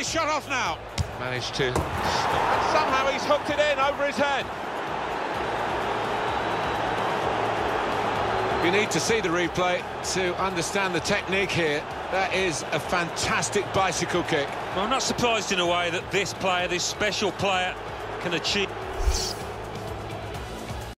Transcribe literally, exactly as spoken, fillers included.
his shot off now. Managed to... And somehow he's hooked it in over his head. You need to see the replay to understand the technique here. That is a fantastic bicycle kick. Well, I'm not surprised in a way that this player, this special player, can achieve...